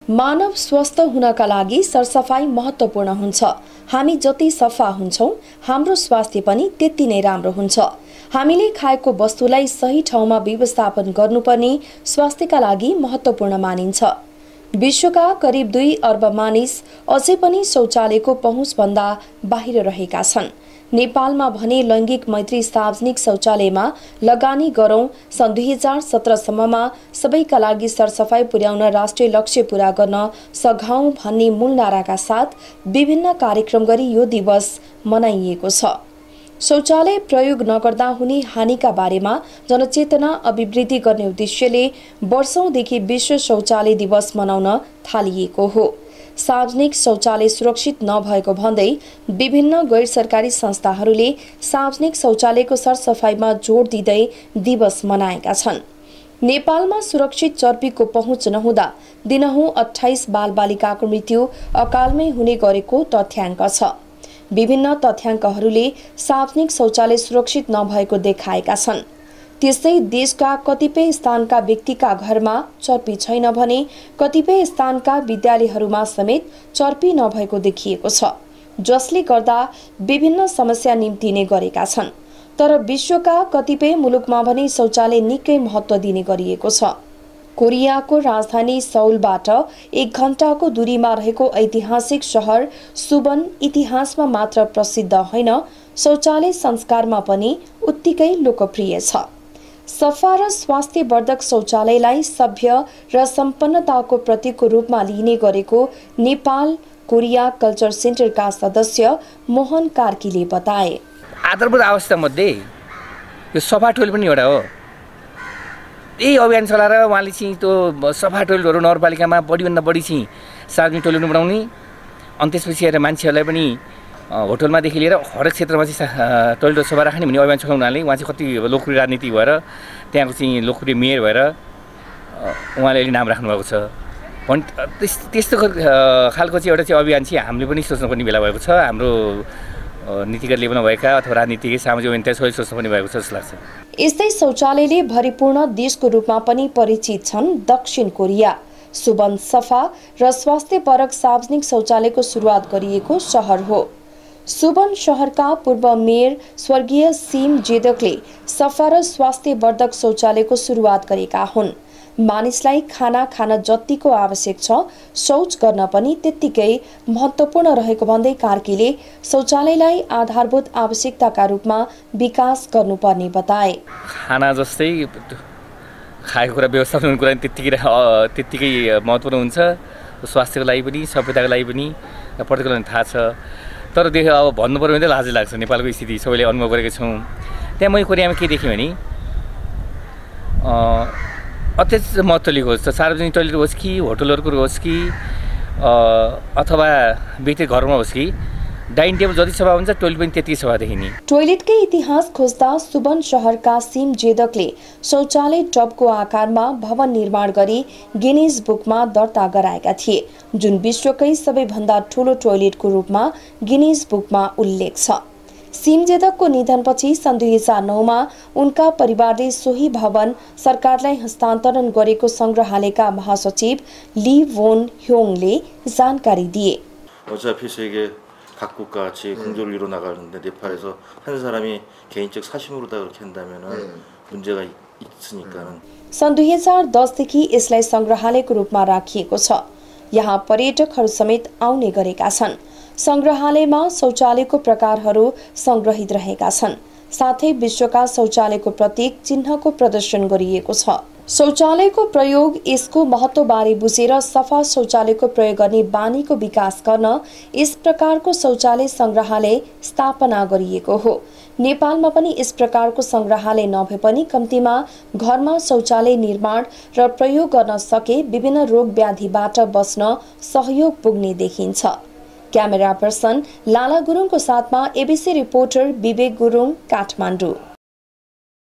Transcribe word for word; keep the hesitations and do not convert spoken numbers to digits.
मानव स्वस्थ हुनका लागि सरसफाई महत्त्वपूर्ण हुन्छ। हामी जति सफा हुन्छौं हाम्रो स्वास्थ्य पनि त्यति नै राम्रो हुन्छ। हामीले खाएको वस्तुलाई सही ठाउँमा व्यवस्थापन गर्नुपर्ने स्वास्थ्यका लागि महत्त्वपूर्ण मानिन्छ। विश्वका करिब दुई अर्ब मानिस अझै पनि शौचालयको पहुँचभन्दा बाहिर रहेका छन्। नेपालमा भने लैंगिक मैत्री सार्वजनिक शौचालयमा लगानी गरौं। सन् दुई हजार सत्र सम्ममा सबैका लागि सरसफाई पुर्याउन राष्ट्रिय लक्ष्य पूरा गर्न सघाउँ भन्ने मूल नाराका साथ विभिन्न कार्यक्रम गरी यो दिवस मनाइएको छ। शौचालय प्रयोग नगर्दा हुने हानिका बारेमा जनचेतना अभिवृद्धि गर्ने उद्देश्यले वर्षौंदेखि विश्व शौचालय दिवस मनाउन थालिएको हो। सार्वजनिक शौचालय सुरक्षित नभएको भन्दै विभिन्न गैर सरकारी संस्थाहरूले सार्वजनिक शौचालयको सरसफाईमा जोड दिँदै दिवस मनाएका छन्। नेपालमा सुरक्षित चर्पीको पहुँच नहुँदा दिनहुँ अठाइस बालबालिकाको मृत्यु अकालमै हुने गरेको तथ्याङ्क छ। विभिन्न तथ्याङ्कहरूले सार्वजनिक शौचालय सुरक्षित नभएको देखाएका छन्। त्यस्तै देशका कतिपय स्थानका व्यक्तिका घरमा चर्पी छैन भने कतिपय स्थानका विद्यालयहरूमा समेत चर्पी नभएको देखिएको छ, जसले गर्दा विभिन्न समस्या निम्तिने गरेका छन्। तर विश्वका कतिपय मुलुकमा भने शौचालय निकै महत्त्व दिने गरिएको छ। कोरियाको राजधानी सौलबाट एक घण्टाको दूरीमा रहेको ऐतिहासिक शहर सुबन इतिहासमा मात्र प्रसिद्ध होइन, शौचालय संस्कारमा पनि उत्तिकै लोकप्रिय छ। सफा र स्वास्थ्यवर्धक शौचालयलाई सभ्य र सम्पन्नताको प्रतीकको रूपमा लिने गरेको नेपाल कोरिया कल्चर सेन्टरका सदस्य मोहन कार्कीले बताए। आधारभूत आवश्यकतामध्ये यो सफा टोइलेट पनि एउटा हो। यही अभियान चलाएर उहाँले चाहिँ त्यो सफा टोइलेटहरू नगरपालिकामा बढीभन्दा बढी चाहिँ सार्वजनिक टोइलेट बनाउने, अनि त्यसपछि आएर मान्छेहरूलाई पनि होटलमादेखि लिएर हरेक क्षेत्रमा चाहिँ टोइलेट सफा राख्ने भन्ने अभियान चलाउनु हुनाले उहाँ चाहिँ कति लोकप्रिय राजनीति भएर त्यहाँको चाहिँ लोकप्रिय मेयर भएर उहाँले अहिले नाम राख्नुभएको छ। भन् त्यस्तो खालको चाहिँ एउटा चाहिँ अभियान चाहिँ हामीले पनि सोच्नुपर्ने बेला भएको छ। हाम्रो नीतिगत लेभलमा भएका अथवा राजनीतिक सामाजिक अभियन्ता सबै सोच्नुपर्ने भएको छ जस्तो लाग्छ। यस्तै शौचालयले भरिपूर्ण देशको रूपमा पनि परिचित छन् दक्षिण कोरिया। सुबन सफा र स्वास्थ्यपरक सार्वजनिक शौचालयको सुरुवात गरिएको शहर हो। सुबन शहरका पूर्व मेयर स्वर्गीय सिम जेदकले सफा र स्वास्थ्यवर्धक शौचालयको सुरुवात गरेका हुन्। मानिसलाई खाना खान जतिको आवश्यक छ शौच गर्न पनि त्यत्तिकै महत्त्वपूर्ण रहेको भन्दै कार्कीले शौचालयलाई आधारभूत आवश्यकताका रूपमा विकास गर्नुपर्ने बताए। खाना जस्तै खाएको कुरा व्यवस्थापन कुरा त्यत्तिकै त्यत्तिकै महत्त्वपूर्ण हुन्छ। स्वास्थ्यको लागि पनि सभ्यताको लागि पनि प्रत्येकको लागि थाहा छ। तर देख अब भन्नुपर्यो भने त लाजै लाग्छ। नेपालको स्थिति सबैले अनुभव गरेका छौँ। त्यहाँ मैले कोरियामा के देखेँ भने अत्यधिक महत्त्व लिएको होस्, सार्वजनिक टोइलेट होस् कि होटलहरूको होस् कि अथवा व्यक्तिगत घरमा होस् कि डाइनिङ टेबल जति सफा हुन्छ टोइलेट पनि त्यति सफा देखिने। टोइलेटकै इतिहास खोज्दा सुबन शहरका सिम जेदकले शौचालय टबको आकारमा भवन निर्माण गरी गिनिज बुकमा दर्ता गराएका थिए, जुन विश्वकै सबैभन्दा ठूलो टोइलेटको रूपमा गिनिज बुकमा उल्लेख छ। सिम जेदकको निधनपछि सन् दुई हजार नौमा उनका परिवारले सोही भवन सरकारलाई हस्तान्तरण गरेको संग्रहालयका महासचिव ली वोन ह्योङले जानकारी दिए। 어차피 세계 각국과 같이 공조를 이뤄 나가는데 네팔에서 한 사람이 개인적 사심으로다 그렇게 한다면은 문제가 있으니까는 सन् दुई हजार दस देखि यसलाई संग्रहालयको रूपमा राखिएको छ। यहाँ पर्यटकहरू समेत आउने गरेका छन्। संग्रहालयमा शौचालयको प्रकारहरू संग्रहित रहेका छन्। साथै विश्वका शौचालयको प्रतीक चिन्हको प्रदर्शन गरिएको छ। शौचालयको प्रयोग यसको महत्त्वबारे बुझेर सफा शौचालयको प्रयोग गर्ने बानीको विकास गर्न यस प्रकारको शौचालय संग्रहालय स्थापना गरिएको हो। नेपालमा पनि यस प्रकारको संग्रहालय नभए पनि कम्तीमा घरमा शौचालय निर्माण र प्रयोग गर्न सके विभिन्न रोग व्याधिबाट बच्न सहयोग पुग्ने देखिन्छ। क्यामेरा पर्सन लाला गुरुङको साथमा एबीसी रिपोर्टर विवेक गुरुङ, काठमाडौँ।